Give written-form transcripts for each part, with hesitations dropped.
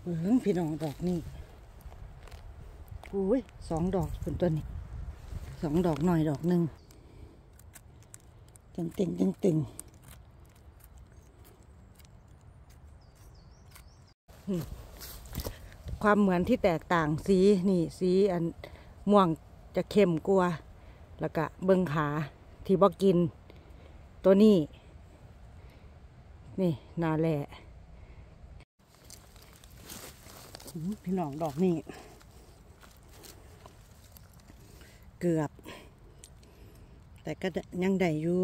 พี่น้องดอกนี่อุ้ย2 ดอกเป็นตัวนี้2 ดอกหน่อยดอกหนึ่งตึงความเหมือนที่แตกต่างสีนี่สีอันม่วงจะเข้มกว่าแล้วก็เบิ้งขาที่บอกกินตัวนี้นี่นาแหละพี่น้องดอกนี่เกือบแต่ก็ยังได้อยู่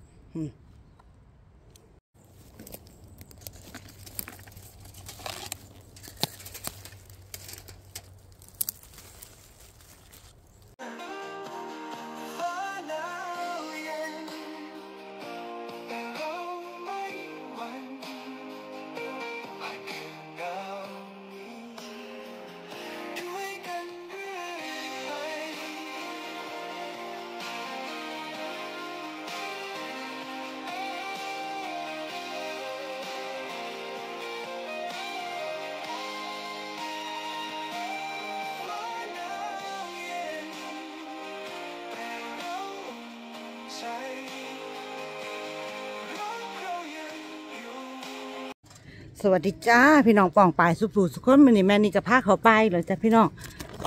สวัสดีจ้าพี่น้องป่องปลายสุภูสุขคนมันนี่แม่นี่กับผ้าเขาไปเหรอจ้ะพี่น้อง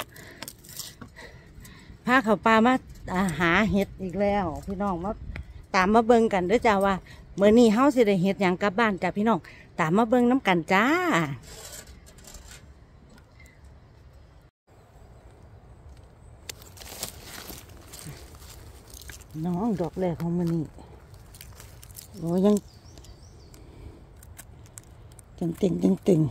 ผ้าเขาปลามาหาเห็ดอีกแล้วพี่น้องมาตามมาเบิ่งกันด้วยจ้าว่าเมื่อนี้เฮาสิได้เห็ดอย่างกลับบ้านจ้ะพี่น้องตามมาเบิ่งน้ำกันจ้าน้องดอกแรกของมันนี่โอ้ยังตึง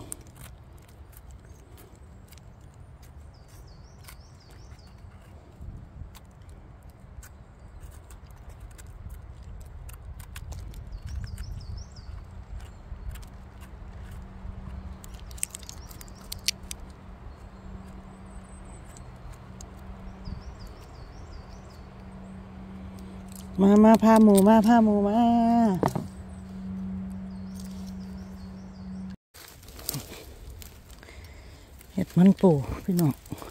มาพาหมูมาเห็ดมันปูพี่น้อง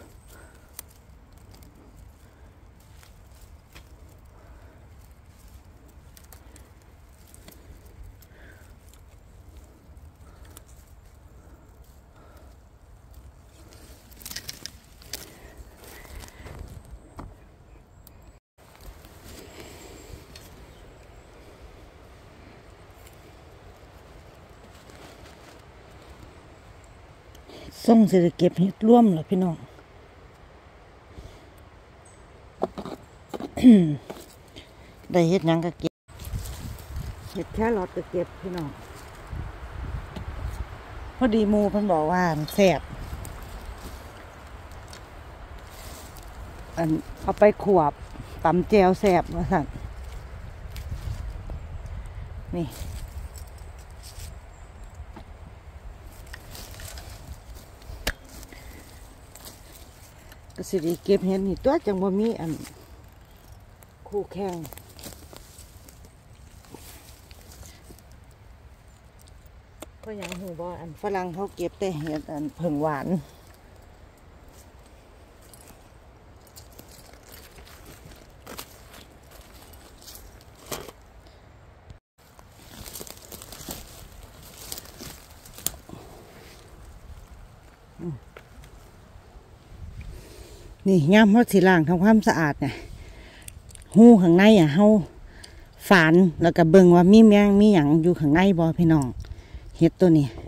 ส่งเสร็จเก็บเห็ดร่วมเหรอพี่น้อง ได้เห็ดยังก็เก็บเห็ดแค่รอดก็เก็บพี่น้องพอดีมูเพิ่นบอกว่าแซ่บเอาไปขวบตำแจวแซ่บว่าสั่นนี่ก็สิได้เก็บเห็ดนี่ตัวจังบ่มีคู่แข่งก็ยังหูบ่ฝรั่งเขาเก็บแต่เห็ดเผิ่งหวานนี่ย่ามเขาสีล่างทำความสะอาดเนี่ยหูข้างในเฮาฝานแล้วก็เบิ่งว่ามีแมงมีหยังอยู่ข้างในบ่พี่น้องเห็ดตัวนี้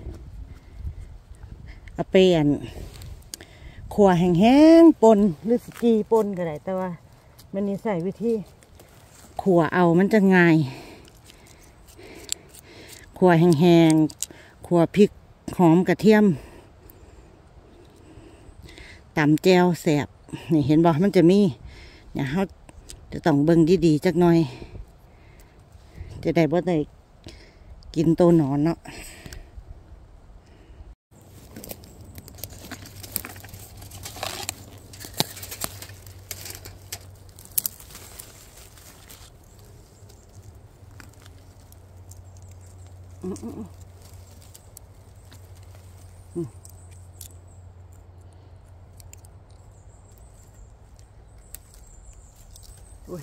เอาไปขัวแห้งๆปนหรือสกีปนก็ได้แต่ว่ามันนี่ใส่วิธีขัวเอามันจะง่ายขัวแห้งๆขัวพริกหอมกระเทียมตำแจวแสบนี่เห็นบอกมันจะมีเนี่ยเขาจะต้องเบิ่งดีๆจักหน่อยจะได้บ่ได้กินตัวหนอนเนาะอุ้ย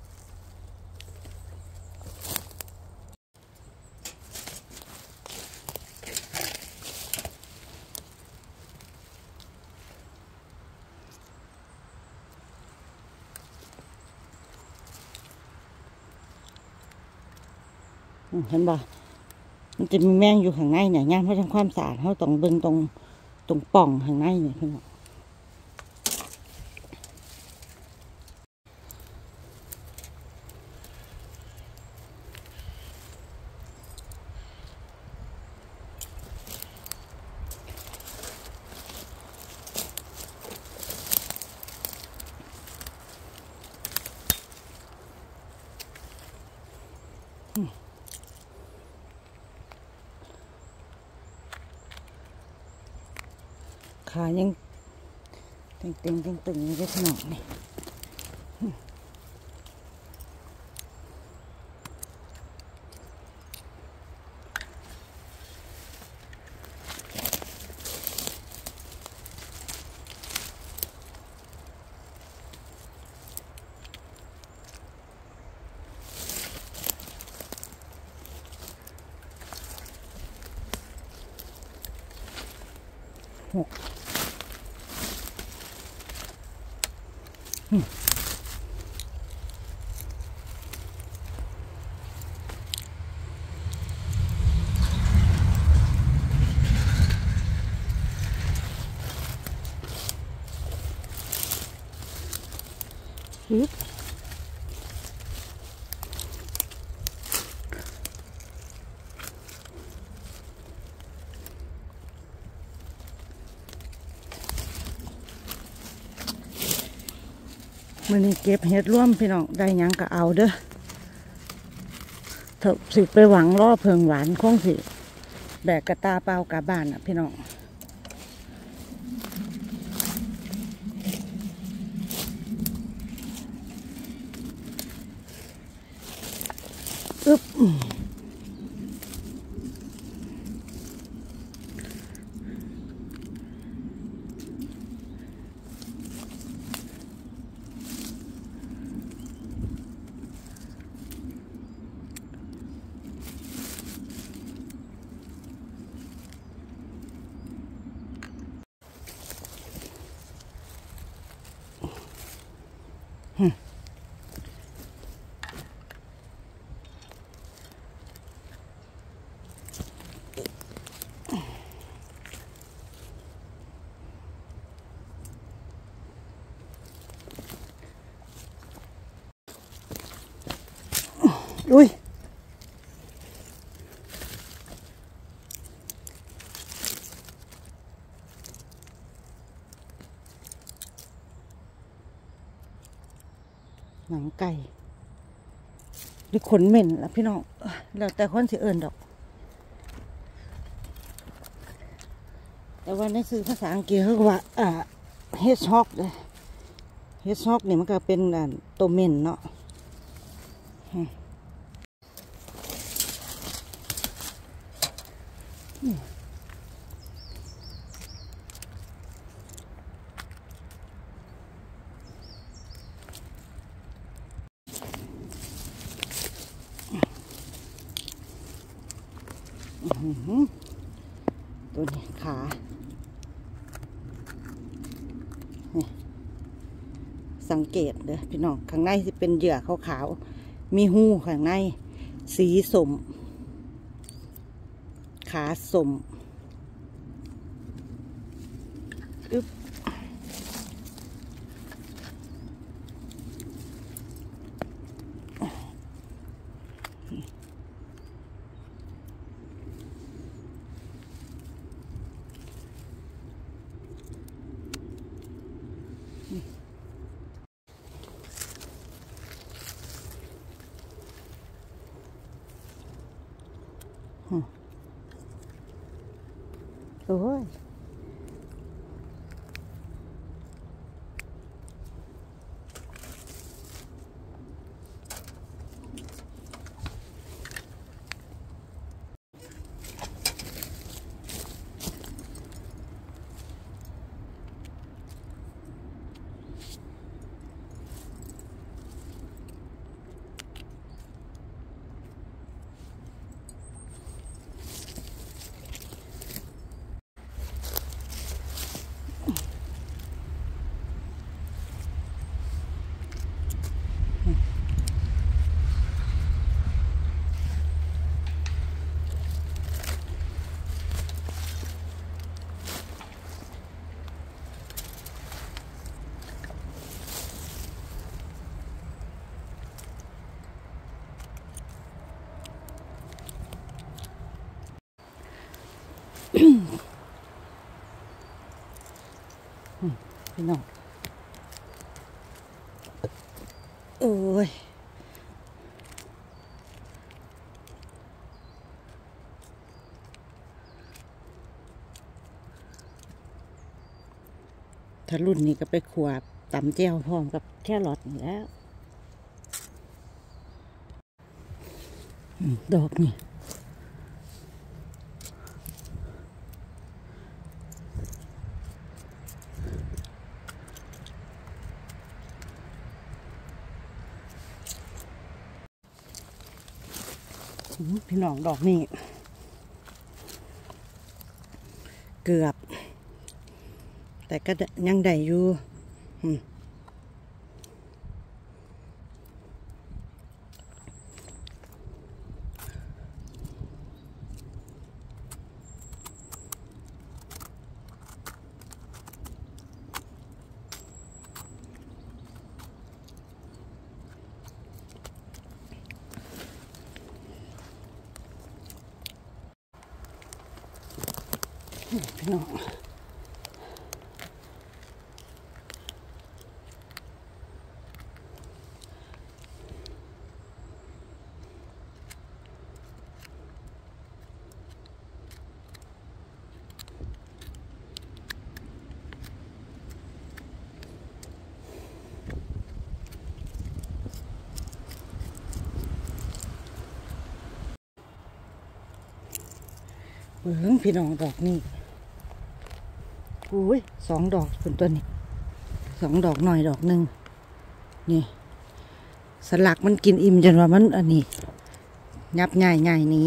เห็นบ่มันจะมีแมงอยู่ข้างในเนี่ยย่างเขาทำความสะอาดเขาต้องเบิ่งตรงป่องข้างในเนี่ยพี่น้องขายังตึงนี่ก็ขนาดนี่มื้อนี้เก็บเห็ดร่วมพี่น้องได้หยังก็เอาเด้อถ้าสิไปหวังล่อเพิงหวานคงสิแบกกระตาเปล่ากลับบ้านอ่ะพี่น้องอึ๊บอุ้ยหนังไก่หรือขนเหม็นล่ะพี่น้องแล้วแต่คนสิเอิญดอกแต่ว่าในสื่อภาษาอังกฤษเขาว่าเฮดช็อกเลยเฮดช็อกเนี่ยมันก็เป็นตัวเหม็นเนาะตัวนี้ขาสังเกตเด้อพี่น้องข้างในจะเป็นเหยื่อขาวๆมีหูข้างในสีสมขาสมอึ๊บโอ้ยพี่น้องโอ้ยถ้ารุ่นนี้ก็ไปขวบตำแจ่วพร้อมกับแครอทนี่แล้วดอกนี่พี่น้องดอกนี่เกือบแต่ก็ยังได้อยู่พี่น้องพี่น้องดอกนี่อุ้ย2 ดอกเป็นตัวนี้2 ดอกหน่อยดอกหนึ่งนี่สลักมันกินอิ่มจนว่ามันอันนี้ยับง่ายนี้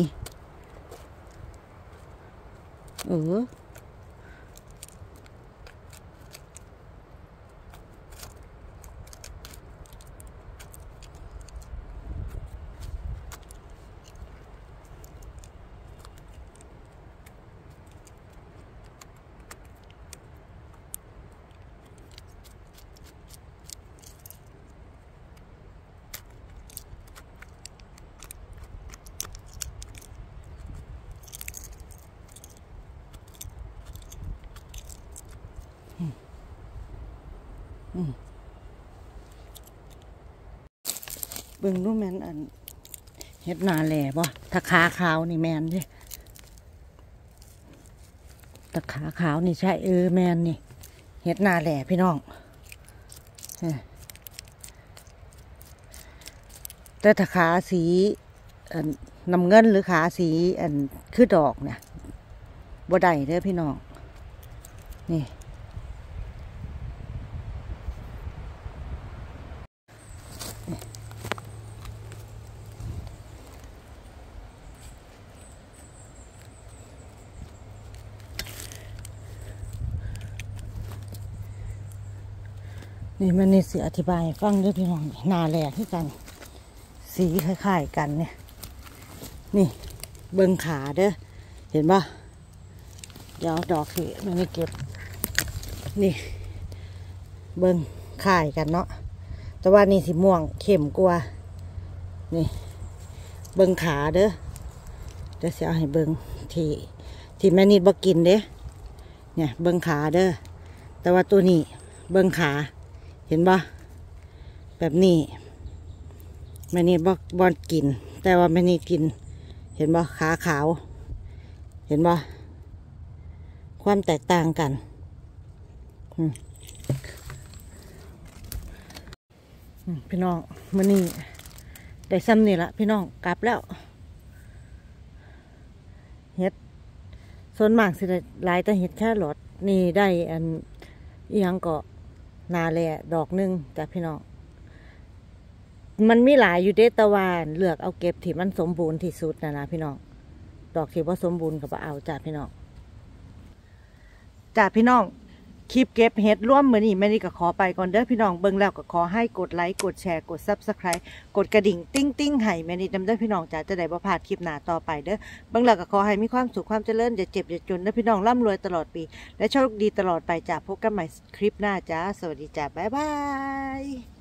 เบิ่งดูแมนอันเฮ็ดนาแหล่บ่ตะขาขาวนี่แมนดิตะขาขาวนี่ใช่แมนนี่เฮ็ดนาแหล่พี่น้องแต่ตะขาสีน้ำเงินหรือขาสีคือดอกเนี่ยบ่ได้เด้อพี่น้องนี่นี่มันนี่สิอธิบายฟังด้วยพี่น้องนาแหล่ที่กันสีคล้ายๆกันเนี่ยนี่เบิ่งขาเด้อเห็นป่ะเดี๋ยวดอกสิมันนี่เก็บนี่เบิ่งคล้ายกันเนาะแต่ว่านี่สีม่วงเข้มกว่านี่เบิ่งขาเด้อจะเสียให้เบิ่งที่แม่นิดบ่กินเด้เนี่ยเบิ่งขาเด้อแต่ว่าตัวนี้เบิ่งขาเห็นป่ะแบบนี้แม่นิดบ่กินแต่ว่าแม่นิดกินเห็นป่ะขาขาวเห็นป่ะความแตกต่างกันพี่น้องมื้อนี้ได้ซ้ำนี่ละพี่น้องกลับแล้วเฮ็ดส่วนมากสิได้หลายแต่เฮ็ดแค่หลอดนี่ได้อีหยังก็นาแลดอกนึงจ้ะพี่น้องมันมีหลายอยู่เด้ตะวันเลือกเอาเก็บที่มันสมบูรณ์ที่สุดนะพี่น้องดอกที่ว่าสมบูรณ์ก็บ่เอาจ้ะพี่น้องคลิปเก็บเห็ดร่วมมื้อนี้แม่นี่ก็ขอไปก่อนเด้อพี่น้องเบิ่งแล้วก็ขอให้กดไลค์กดแชร์กด Subscribe กดกระดิ่งติ้งให้แม่นี่นำเด้อพี่น้องจ้ะจะได้บ่พลาดคลิปหน้าต่อไปเด้อเบิ่งแล้วก็ขอให้มีความสุขความเจริญอย่าเจ็บอย่าจนเด้อพี่น้องร่ำรวยตลอดปีและโชคดีตลอดไปจ้ะพบกันใหม่คลิปหน้าจ้ะสวัสดีจ้ะบ๊ายบาย